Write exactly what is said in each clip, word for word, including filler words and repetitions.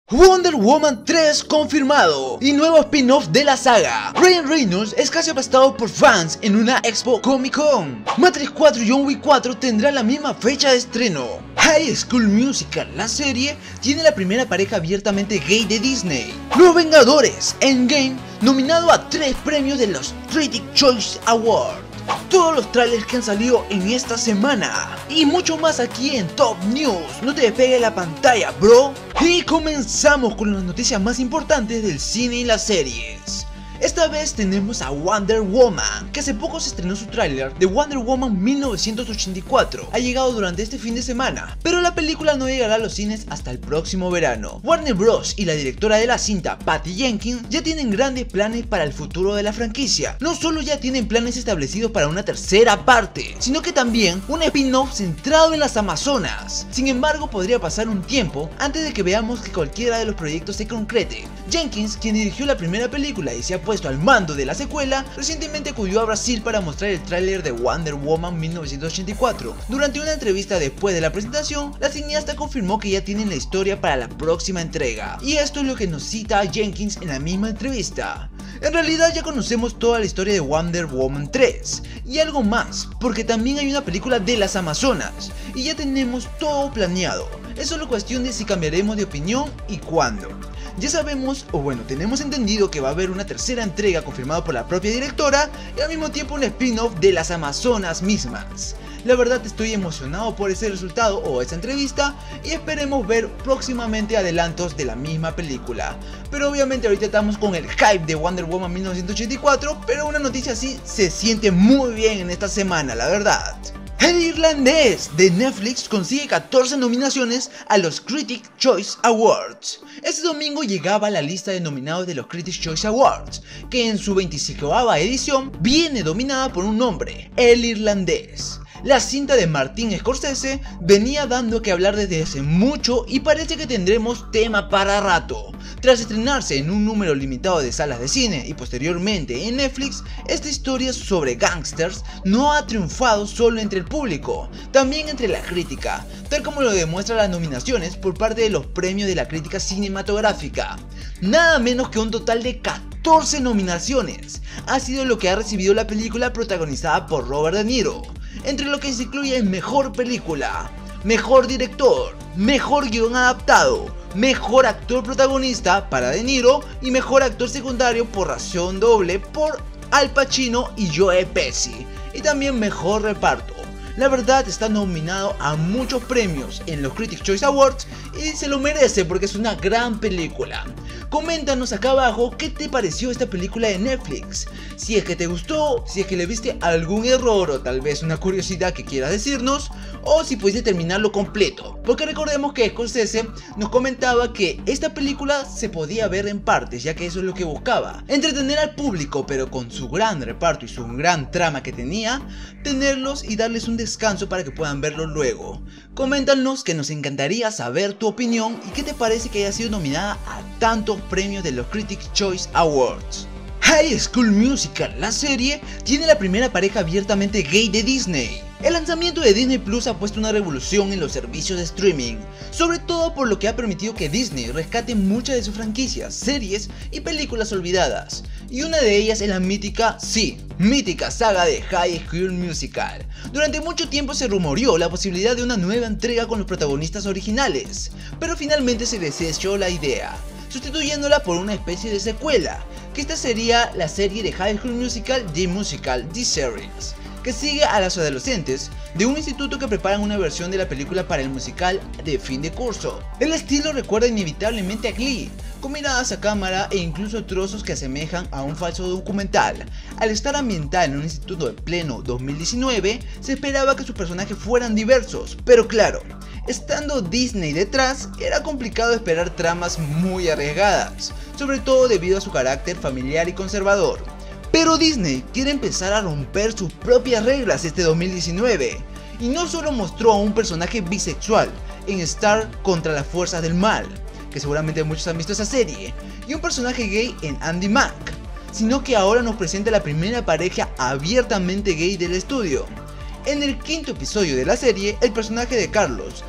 Wonder Woman tres confirmado y nuevo spin-off de la saga. Ryan Reynolds es casi aplastado por fans en una Expo Comic Con. Matrix cuatro y John Wick cuatro tendrán la misma fecha de estreno. High School Musical, la serie, tiene la primera pareja abiertamente gay de Disney. Los Vengadores Endgame, nominado a tres premios de los Critics' Choice Awards. Todos los trailers que han salido en esta semana y mucho más aquí en Top News. No te despegues la pantalla, bro. Y comenzamos con las noticias más importantes del cine y las series. Esta vez tenemos a Wonder Woman, que hace poco se estrenó su tráiler de Wonder Woman mil novecientos ochenta y cuatro. Ha llegado durante este fin de semana, pero la película no llegará a los cines hasta el próximo verano. Warner Bros. Y la directora de la cinta, Patty Jenkins, ya tienen grandes planes para el futuro de la franquicia. No solo ya tienen planes establecidos para una tercera parte, sino que también un spin-off centrado en las Amazonas. Sin embargo, podría pasar un tiempo antes de que veamos que cualquiera de los proyectos se concrete. Jenkins, quien dirigió la primera película y se ha puesto al mando de la secuela, recientemente acudió a Brasil para mostrar el tráiler de Wonder Woman mil novecientos ochenta y cuatro. Durante una entrevista después de la presentación, la cineasta confirmó que ya tienen la historia para la próxima entrega. Y esto es lo que nos cita a Jenkins en la misma entrevista. En realidad ya conocemos toda la historia de Wonder Woman tres y algo más, porque también hay una película de las Amazonas y ya tenemos todo planeado. Es solo cuestión de si cambiaremos de opinión y cuándo. Ya sabemos, o bueno, tenemos entendido que va a haber una tercera entrega confirmada por la propia directora y al mismo tiempo un spin-off de las Amazonas mismas. La verdad estoy emocionado por ese resultado o esa entrevista y esperemos ver próximamente adelantos de la misma película. Pero obviamente ahorita estamos con el hype de Wonder Woman mil novecientos ochenta y cuatro, pero una noticia así se siente muy bien en esta semana, la verdad. El Irlandés de Netflix consigue catorce nominaciones a los Critics' Choice Awards. Este domingo llegaba la lista de nominados de los Critics' Choice Awards, que en su veinticincuava edición viene dominada por un nombre, El Irlandés. La cinta de Martin Scorsese venía dando que hablar desde hace mucho y parece que tendremos tema para rato. Tras estrenarse en un número limitado de salas de cine y posteriormente en Netflix, esta historia sobre gángsters no ha triunfado solo entre el público, también entre la crítica, tal como lo demuestran las nominaciones por parte de los premios de la crítica cinematográfica. Nada menos que un total de catorce nominaciones ha sido lo que ha recibido la película protagonizada por Robert De Niro, entre lo que se incluye en Mejor Película, Mejor Director, Mejor Guión Adaptado, Mejor Actor Protagonista para De Niro y Mejor Actor Secundario por Ración Doble por Al Pacino y Joe Pesci, y también Mejor Reparto. La verdad está nominado a muchos premios en los Critics' Choice Awards y se lo merece porque es una gran película. Coméntanos acá abajo qué te pareció esta película de Netflix. Si es que te gustó, si es que le viste algún error o tal vez una curiosidad que quieras decirnos, o si pudiste terminarlo completo. Porque recordemos que Scorsese nos comentaba que esta película se podía ver en partes, ya que eso es lo que buscaba: entretener al público, pero con su gran reparto y su gran trama que tenía, tenerlos y darles un descanso para que puedan verlo luego. Coméntanos, que nos encantaría saber tu opinión y qué te parece que haya sido nominada a tantos premios de los Critics' Choice Awards. High School Musical, la serie, tiene la primera pareja abiertamente gay de Disney. El lanzamiento de Disney Plus ha puesto una revolución en los servicios de streaming, sobre todo por lo que ha permitido que Disney rescate muchas de sus franquicias, series y películas olvidadas. Y una de ellas es la mítica, sí, mítica saga de High School Musical. Durante mucho tiempo se rumoreó la posibilidad de una nueva entrega con los protagonistas originales, pero finalmente se desechó la idea, sustituyéndola por una especie de secuela, que esta sería la serie de High School Musical The Musical The Series, que sigue a los adolescentes de un instituto que preparan una versión de la película para el musical de fin de curso. El estilo recuerda inevitablemente a Glee, con miradas a cámara e incluso trozos que asemejan a un falso documental. Al estar ambientada en un instituto en pleno dos mil diecinueve, se esperaba que sus personajes fueran diversos, pero claro, estando Disney detrás, era complicado esperar tramas muy arriesgadas, sobre todo debido a su carácter familiar y conservador. Pero Disney quiere empezar a romper sus propias reglas este dos mil diecinueve, y no solo mostró a un personaje bisexual en Star contra las fuerzas del mal, que seguramente muchos han visto esa serie, y un personaje gay en Andy Mack, sino que ahora nos presenta la primera pareja abiertamente gay del estudio. En el quinto episodio de la serie, el personaje de Carlos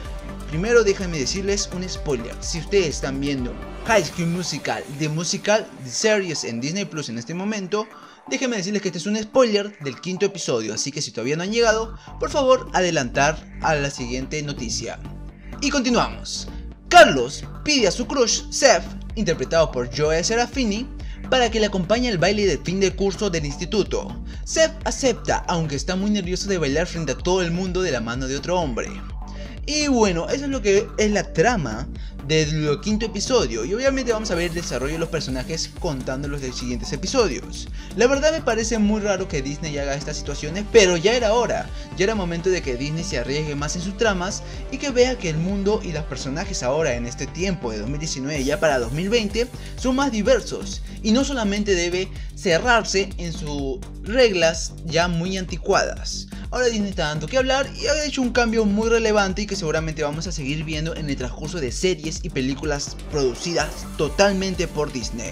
primero déjenme decirles un spoiler. Si ustedes están viendo High School Musical, The Musical, The Series en Disney Plus en este momento, déjenme decirles que este es un spoiler del quinto episodio, así que si todavía no han llegado, por favor adelantar a la siguiente noticia. Y continuamos. Carlos pide a su crush, Seth, interpretado por Joe Serafini, para que le acompañe al baile de fin de curso del instituto. Seth acepta, aunque está muy nervioso de bailar frente a todo el mundo de la mano de otro hombre. Y bueno, eso es lo que es la trama del quinto episodio, y obviamente vamos a ver el desarrollo de los personajes contando los de los siguientes episodios. La verdad me parece muy raro que Disney haga estas situaciones, pero ya era hora, ya era momento de que Disney se arriesgue más en sus tramas y que vea que el mundo y los personajes ahora en este tiempo de dos mil diecinueve ya para dos mil veinte son más diversos, y no solamente debe cerrarse en sus reglas ya muy anticuadas. Ahora Disney está dando que hablar y ha hecho un cambio muy relevante y que seguramente vamos a seguir viendo en el transcurso de series y películas producidas totalmente por Disney.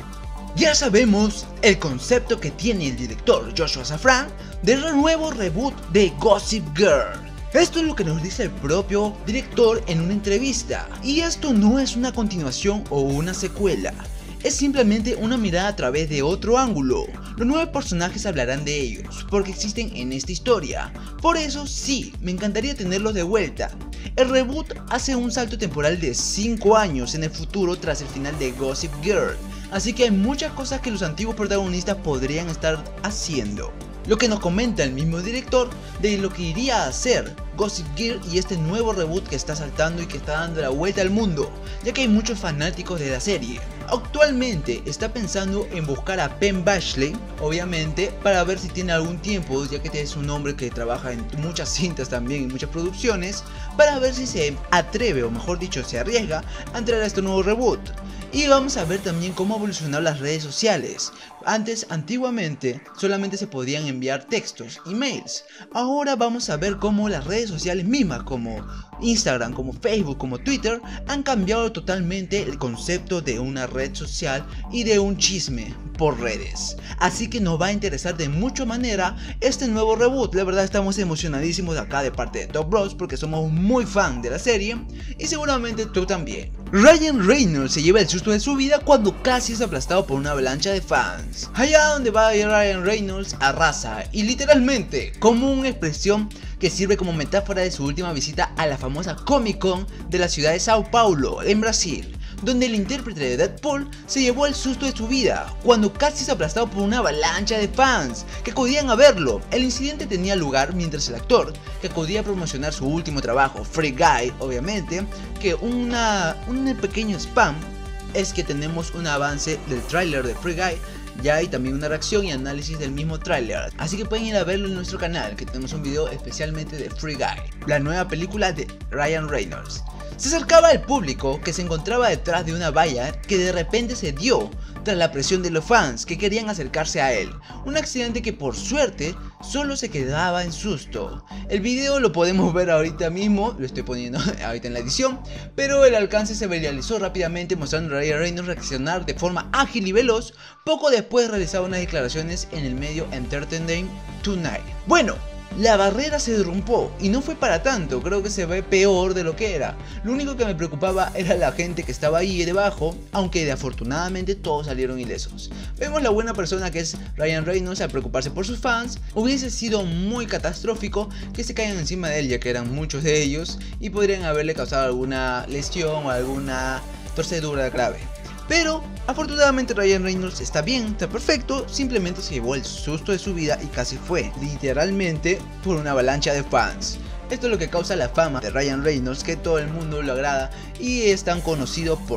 Ya sabemos el concepto que tiene el director Joshua Safran del nuevo reboot de Gossip Girl. Esto es lo que nos dice el propio director en una entrevista, y esto no es una continuación o una secuela. Es simplemente una mirada a través de otro ángulo. Los nueve personajes hablarán de ellos, porque existen en esta historia. Por eso sí, me encantaría tenerlos de vuelta. El reboot hace un salto temporal de cinco años en el futuro tras el final de Gossip Girl, así que hay muchas cosas que los antiguos protagonistas podrían estar haciendo. Lo que nos comenta el mismo director de lo que iría a hacer Gossip Girl y este nuevo reboot que está saltando y que está dando la vuelta al mundo, ya que hay muchos fanáticos de la serie. Actualmente está pensando en buscar a Penn Badgley, obviamente, para ver si tiene algún tiempo, ya que es un hombre que trabaja en muchas cintas también, en muchas producciones, para ver si se atreve, o mejor dicho, se arriesga a entrar a este nuevo reboot. Y vamos a ver también cómo evolucionaron las redes sociales. Antes, antiguamente, solamente se podían enviar textos, emails. Ahora vamos a ver cómo las redes sociales mismas, como Instagram, como Facebook, como Twitter, han cambiado totalmente el concepto de una red social y de un chisme por redes. Así que nos va a interesar de mucha manera este nuevo reboot. La verdad estamos emocionadísimos de acá de parte de Top Bros, porque somos muy fan de la serie y seguramente tú también. Ryan Reynolds se lleva el susto de su vida cuando casi es aplastado por una avalancha de fans. Allá donde va Ryan Reynolds arrasa, y literalmente como una expresión que sirve como metáfora de su última visita a la famosa Comic Con de la ciudad de Sao Paulo, en Brasil, donde el intérprete de Deadpool se llevó el susto de su vida cuando casi es aplastado por una avalancha de fans que acudían a verlo. El incidente tenía lugar mientras el actor, que acudía a promocionar su último trabajo, Free Guy, obviamente, que una, un pequeño spam es que tenemos un avance del tráiler de Free Guy. Ya hay también una reacción y análisis del mismo tráiler, así que pueden ir a verlo en nuestro canal, que tenemos un video especialmente de Free Guy, la nueva película de Ryan Reynolds. Se acercaba al público que se encontraba detrás de una valla que de repente se dio tras la presión de los fans que querían acercarse a él. Un accidente que por suerte solo se quedaba en susto. El video lo podemos ver ahorita mismo, lo estoy poniendo ahorita en la edición, pero el alcance se viralizó rápidamente mostrando a Ryan Reynolds reaccionar de forma ágil y veloz. Poco después realizaba unas declaraciones en el medio Entertainment Tonight. Bueno, la barrera se derrumbó y no fue para tanto, creo que se ve peor de lo que era. Lo único que me preocupaba era la gente que estaba ahí debajo, aunque afortunadamente todos salieron ilesos. Vemos la buena persona que es Ryan Reynolds al preocuparse por sus fans. Hubiese sido muy catastrófico que se caigan encima de él, ya que eran muchos de ellos y podrían haberle causado alguna lesión o alguna torcedura grave. Pero afortunadamente Ryan Reynolds está bien, está perfecto, simplemente se llevó el susto de su vida y casi fue, literalmente, por una avalancha de fans. Esto es lo que causa la fama de Ryan Reynolds, que todo el mundo lo agrada y es tan conocido por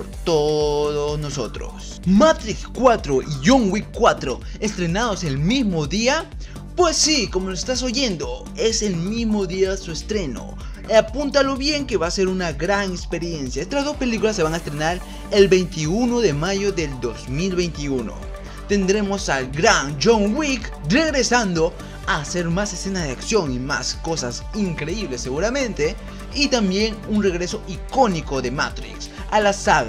todos nosotros. Matrix cuatro y John Wick cuatro estrenados el mismo día. Pues sí, como lo estás oyendo, es el mismo día de su estreno. Apúntalo bien que va a ser una gran experiencia. Estas dos películas se van a estrenar el veintiuno de mayo del dos mil veintiuno. Tendremos al gran John Wick regresando a hacer más escenas de acción y más cosas increíbles seguramente. Y también un regreso icónico de Matrix a la saga.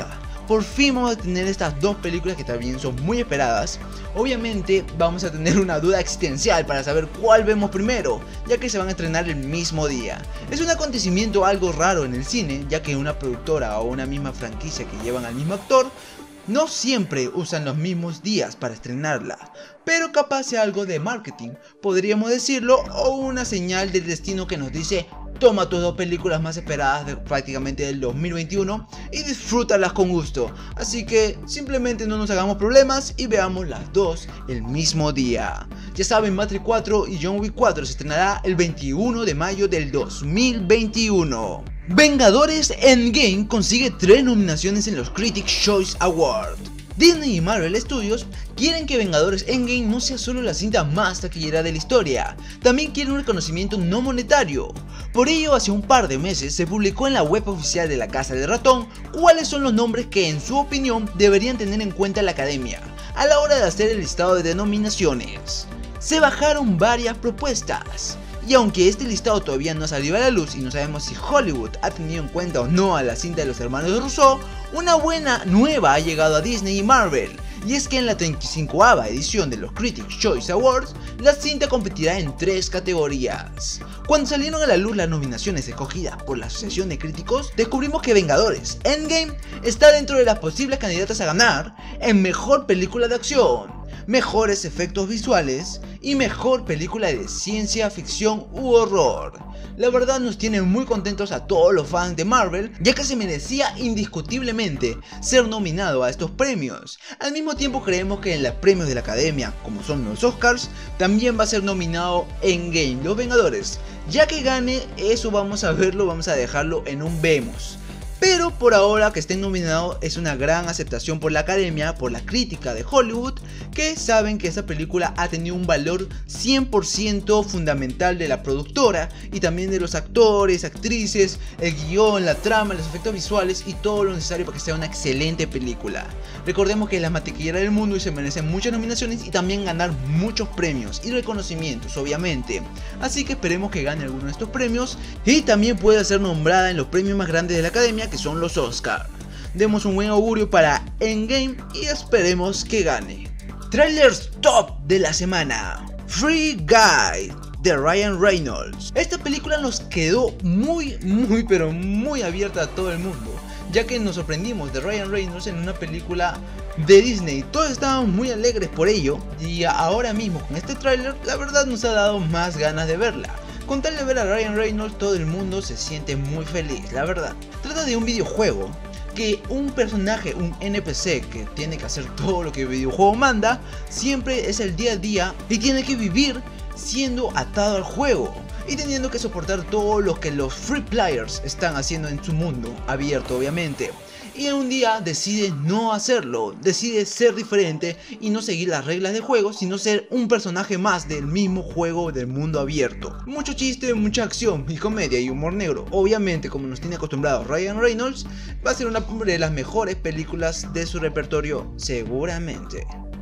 por fin vamos a tener estas dos películas que también son muy esperadas. Obviamente vamos a tener una duda existencial para saber cuál vemos primero, ya que se van a estrenar el mismo día. Es un acontecimiento algo raro en el cine, ya que una productora o una misma franquicia que llevan al mismo actor no siempre usan los mismos días para estrenarla, pero capaz sea algo de marketing, podríamos decirlo, o una señal del destino que nos dice: toma tus dos películas más esperadas de prácticamente del dos mil veintiuno y disfrútalas con gusto. Así que simplemente no nos hagamos problemas y veamos las dos el mismo día. Ya saben, Matrix cuatro y John Wick cuatro se estrenará el veintiuno de mayo del dos mil veintiuno. Vengadores Endgame consigue tres nominaciones en los Critics' Choice Awards. Disney y Marvel Studios quieren que Vengadores Endgame no sea solo la cinta más taquillera de la historia, también quieren un reconocimiento no monetario. Por ello, hace un par de meses se publicó en la web oficial de la Casa de Ratón cuáles son los nombres que en su opinión deberían tener en cuenta la Academia a la hora de hacer el listado de denominaciones. Se bajaron varias propuestas. Y aunque este listado todavía no ha salido a la luz y no sabemos si Hollywood ha tenido en cuenta o no a la cinta de los hermanos Russo, una buena nueva ha llegado a Disney y Marvel, y es que en la treinta y cincoava edición de los Critics' Choice Awards, la cinta competirá en tres categorías. Cuando salieron a la luz las nominaciones escogidas por la Asociación de Críticos, descubrimos que Vengadores Endgame está dentro de las posibles candidatas a ganar en Mejor Película de Acción, Mejores Efectos Visuales y Mejor Película de Ciencia Ficción u Horror. La verdad nos tiene muy contentos a todos los fans de Marvel, ya que se merecía indiscutiblemente ser nominado a estos premios. Al mismo tiempo creemos que en los premios de la Academia, como son los Oscars, también va a ser nominado Endgame, Los Vengadores. Ya que gane, eso vamos a verlo, vamos a dejarlo en un vemos. Pero por ahora que estén nominados es una gran aceptación por la Academia, por la crítica de Hollywood, que saben que esta película ha tenido un valor cien por ciento fundamental de la productora y también de los actores, actrices, el guión, la trama, los efectos visuales y todo lo necesario para que sea una excelente película. Recordemos que es la más taquillera del mundo y se merecen muchas nominaciones y también ganar muchos premios y reconocimientos, obviamente. Así que esperemos que gane alguno de estos premios y también pueda ser nombrada en los premios más grandes de la Academia, que son los Oscars. Demos un buen augurio para Endgame y esperemos que gane. Trailers top de la semana: Free Guy de Ryan Reynolds. Esta película nos quedó muy muy pero muy abierta a todo el mundo, ya que nos sorprendimos de Ryan Reynolds en una película de Disney. Todos estábamos muy alegres por ello y ahora mismo con este tráiler la verdad nos ha dado más ganas de verla. Con tal de ver a Ryan Reynolds todo el mundo se siente muy feliz, la verdad. Trata de un videojuego que un personaje, un N P C que tiene que hacer todo lo que el videojuego manda, siempre es el día a día y tiene que vivir siendo atado al juego y teniendo que soportar todo lo que los free players están haciendo en su mundo abierto, obviamente. Y un día decide no hacerlo, decide ser diferente y no seguir las reglas del juego, sino ser un personaje más del mismo juego del mundo abierto. Mucho chiste, mucha acción y comedia y humor negro, obviamente como nos tiene acostumbrados Ryan Reynolds, va a ser una de las mejores películas de su repertorio seguramente.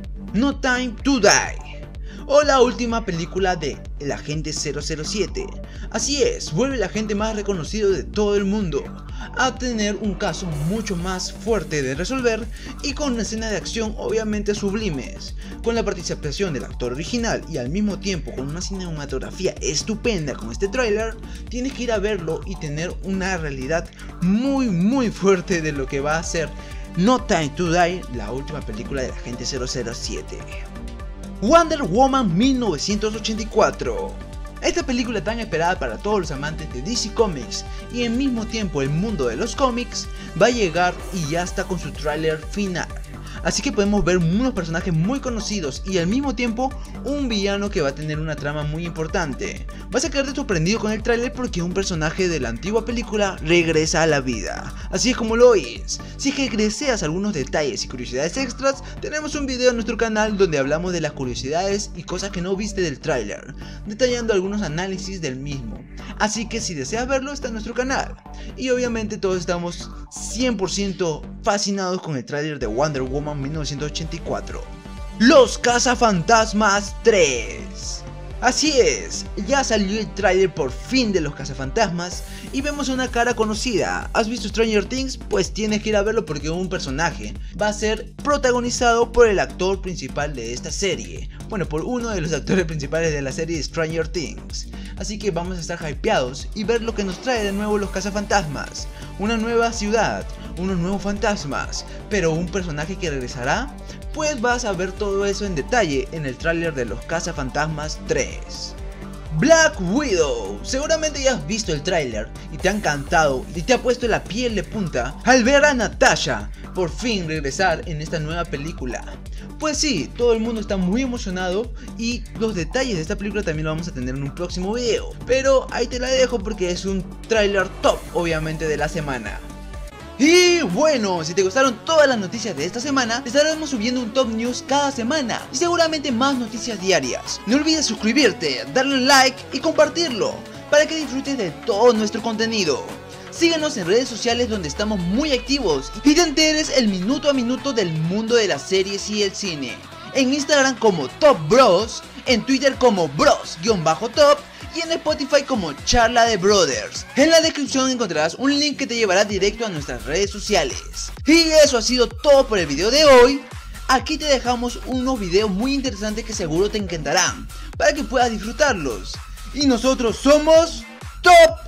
No Time to Die, o la última película de El Agente cero cero siete. Así es, vuelve el agente más reconocido de todo el mundo a tener un caso mucho más fuerte de resolver y con una escena de acción obviamente sublimes, con la participación del actor original y al mismo tiempo con una cinematografía estupenda. Con este tráiler tienes que ir a verlo y tener una realidad muy muy fuerte de lo que va a ser No Time to Die, la última película del Agente cero cero siete. Wonder Woman mil novecientos ochenta y cuatro. Esta película tan esperada para todos los amantes de D C Comics y al mismo tiempo el mundo de los cómics va a llegar y ya está con su tráiler final. Así que podemos ver unos personajes muy conocidos y al mismo tiempo un villano que va a tener una trama muy importante. Vas a quedarte sorprendido con el tráiler porque un personaje de la antigua película regresa a la vida, así es como lo oís. Si es que deseas algunos detalles y curiosidades extras, tenemos un video en nuestro canal donde hablamos de las curiosidades y cosas que no viste del tráiler, detallando algunos análisis del mismo. Así que si deseas verlo, está en nuestro canal. Y obviamente todos estamos cien por ciento fascinados con el tráiler de Wonder Woman mil novecientos ochenta y cuatro. Los Cazafantasmas tres. Así es, ya salió el tráiler por fin de los cazafantasmas y vemos una cara conocida. ¿Has visto Stranger Things? Pues tienes que ir a verlo porque un personaje va a ser protagonizado por el actor principal de esta serie. Bueno, por uno de los actores principales de la serie Stranger Things. Así que vamos a estar hypeados y ver lo que nos trae de nuevo los cazafantasmas. Una nueva ciudad, unos nuevos fantasmas, pero un personaje que regresará. Pues vas a ver todo eso en detalle en el tráiler de los cazafantasmas tres. Black Widow. Seguramente ya has visto el tráiler y te ha encantado y te ha puesto la piel de punta al ver a Natasha por fin regresar en esta nueva película. Pues sí, todo el mundo está muy emocionado y los detalles de esta película también lo vamos a tener en un próximo video. Pero ahí te la dejo porque es un tráiler top, obviamente, de la semana. Y bueno, si te gustaron todas las noticias de esta semana, estaremos subiendo un Top News cada semana y seguramente más noticias diarias. No olvides suscribirte, darle like y compartirlo para que disfrutes de todo nuestro contenido. Síguenos en redes sociales donde estamos muy activos y te enteres el minuto a minuto del mundo de las series y el cine. En Instagram como Top Bros, en Twitter como Bros-Top y en Spotify como Charla de Brothers. En la descripción encontrarás un link que te llevará directo a nuestras redes sociales. Y eso ha sido todo por el video de hoy. Aquí te dejamos unos videos muy interesantes que seguro te encantarán, para que puedas disfrutarlos. Y nosotros somos Top